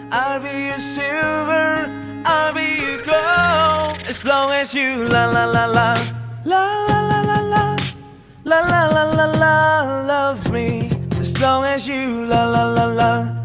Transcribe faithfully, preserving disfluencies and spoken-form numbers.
I'll be your silver, I'll be your gold. As long as you la la la la la la la la la la la la la la love me. As long as you la la la la